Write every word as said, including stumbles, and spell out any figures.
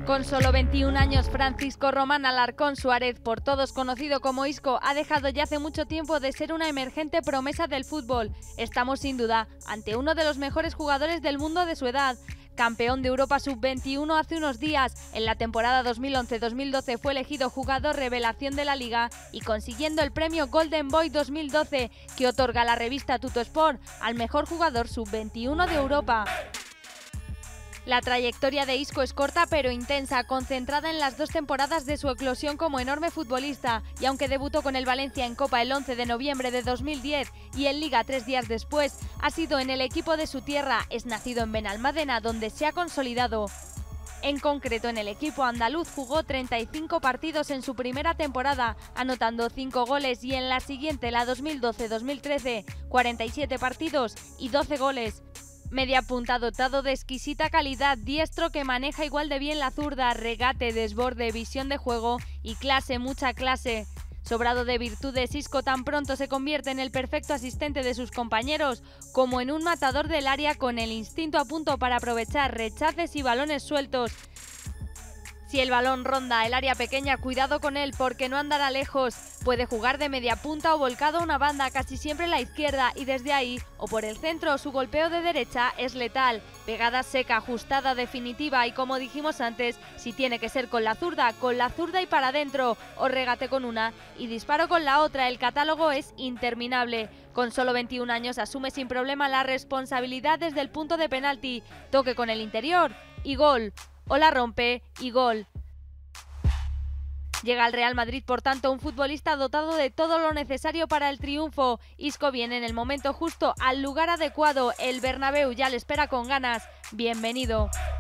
Con solo veintiún años, Francisco Román Alarcón Suárez, por todos conocido como Isco, ha dejado ya hace mucho tiempo de ser una emergente promesa del fútbol. Estamos sin duda ante uno de los mejores jugadores del mundo de su edad. Campeón de Europa sub veintiuno hace unos días, en la temporada dos mil once dos mil doce fue elegido jugador revelación de la liga y consiguiendo el premio Golden Boy dos mil doce que otorga la revista Tuttosport al mejor jugador sub veintiuno de Europa. La trayectoria de Isco es corta pero intensa, concentrada en las dos temporadas de su eclosión como enorme futbolista, y aunque debutó con el Valencia en Copa el once de noviembre de dos mil diez y en Liga tres días después, ha sido en el equipo de su tierra, es nacido en Benalmádena, donde se ha consolidado. En concreto, en el equipo andaluz jugó treinta y cinco partidos en su primera temporada, anotando cinco goles, y en la siguiente, la dos mil doce dos mil trece, cuarenta y siete partidos y doce goles. Media punta dotado de exquisita calidad, diestro que maneja igual de bien la zurda, regate, desborde, visión de juego y clase, mucha clase. Sobrado de virtudes, Isco tan pronto se convierte en el perfecto asistente de sus compañeros, como en un matador del área con el instinto a punto para aprovechar rechaces y balones sueltos. Si el balón ronda el área pequeña, cuidado con él porque no andará lejos. Puede jugar de media punta o volcado a una banda, casi siempre la izquierda, y desde ahí o por el centro su golpeo de derecha es letal. Pegada seca, ajustada, definitiva, y como dijimos antes, si tiene que ser con la zurda, con la zurda y para adentro, o regate con una y disparo con la otra, el catálogo es interminable. Con solo veintiún años asume sin problema la responsabilidad desde el punto de penalti, toque con el interior y gol. O la rompe y gol. Llega al Real Madrid, por tanto, un futbolista dotado de todo lo necesario para el triunfo. Isco viene en el momento justo, al lugar adecuado. El Bernabéu ya le espera con ganas. Bienvenido.